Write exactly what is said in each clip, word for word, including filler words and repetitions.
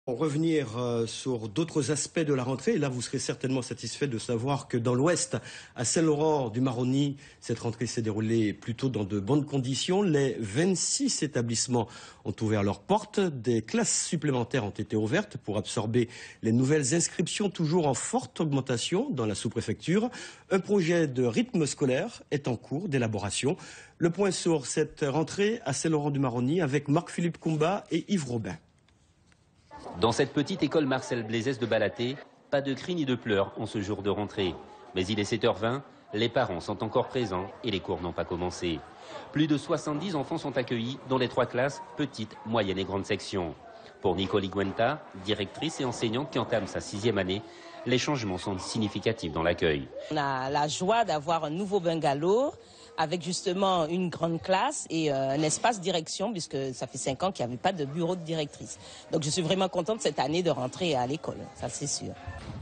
Revenir euh, sur d'autres aspects de la rentrée. Et là, vous serez certainement satisfait de savoir que dans l'Ouest, à Saint-Laurent-du-Maroni, cette rentrée s'est déroulée plutôt dans de bonnes conditions. Les vingt-six établissements ont ouvert leurs portes. Des classes supplémentaires ont été ouvertes pour absorber les nouvelles inscriptions, toujours en forte augmentation dans la sous-préfecture. Un projet de rythme scolaire est en cours d'élaboration. Le point sur cette rentrée à Saint-Laurent-du-Maroni avec Marc-Philippe Coumba et Yves Robin. Dans cette petite école Marcel Blaisès de Balaté, pas de cris ni de pleurs en ce jour de rentrée. Mais il est sept heures vingt, les parents sont encore présents et les cours n'ont pas commencé. Plus de soixante-dix enfants sont accueillis dans les trois classes, petite, moyenne et grande section. Pour Nicole Iguenta, directrice et enseignante qui entame sa sixième année, les changements sont significatifs dans l'accueil. On a la joie d'avoir un nouveau bungalow avec justement une grande classe et euh, un espace direction, puisque ça fait cinq ans qu'il n'y avait pas de bureau de directrice. Donc je suis vraiment contente cette année de rentrer à l'école, ça c'est sûr.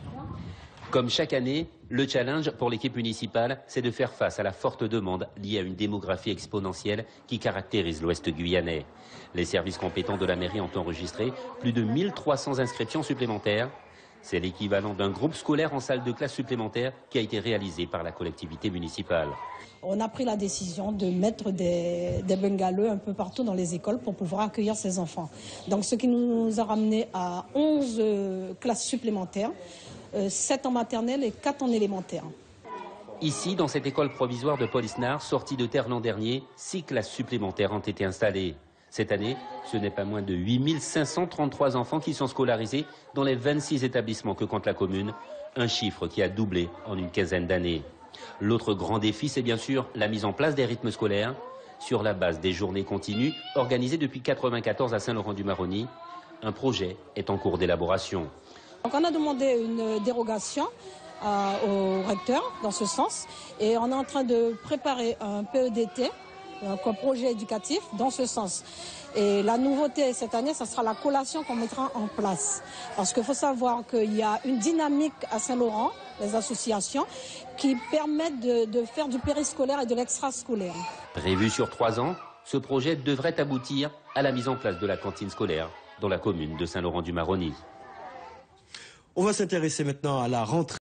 Comme chaque année, le challenge pour l'équipe municipale, c'est de faire face à la forte demande liée à une démographie exponentielle qui caractérise l'Ouest guyanais. Les services compétents de la mairie ont enregistré plus de mille trois cents inscriptions supplémentaires. C'est l'équivalent d'un groupe scolaire en salle de classe supplémentaire qui a été réalisé par la collectivité municipale. On a pris la décision de mettre des, des bungalows un peu partout dans les écoles pour pouvoir accueillir ces enfants. Donc ce qui nous a ramené à onze euh, classes supplémentaires, euh, sept en maternelle et quatre en élémentaire. Ici, dans cette école provisoire de Polisnar, sortie de terre l'an dernier, six classes supplémentaires ont été installées. Cette année, ce n'est pas moins de huit mille cinq cent trente-trois enfants qui sont scolarisés dans les vingt-six établissements que compte la commune, un chiffre qui a doublé en une quinzaine d'années. L'autre grand défi, c'est bien sûr la mise en place des rythmes scolaires sur la base des journées continues organisées depuis mille neuf cent quatre-vingt-quatorze à Saint-Laurent-du-Maroni. Un projet est en cours d'élaboration. Donc on a demandé une dérogation euh, au recteur dans ce sens et on est en train de préparer un P E D T, donc un projet éducatif dans ce sens. Et la nouveauté cette année, ça sera la collation qu'on mettra en place. Parce qu'il faut savoir qu'il y a une dynamique à Saint-Laurent, les associations, qui permettent de, de faire du périscolaire et de l'extrascolaire. Prévu sur trois ans, ce projet devrait aboutir à la mise en place de la cantine scolaire dans la commune de Saint-Laurent-du-Maroni. On va s'intéresser maintenant à la rentrée.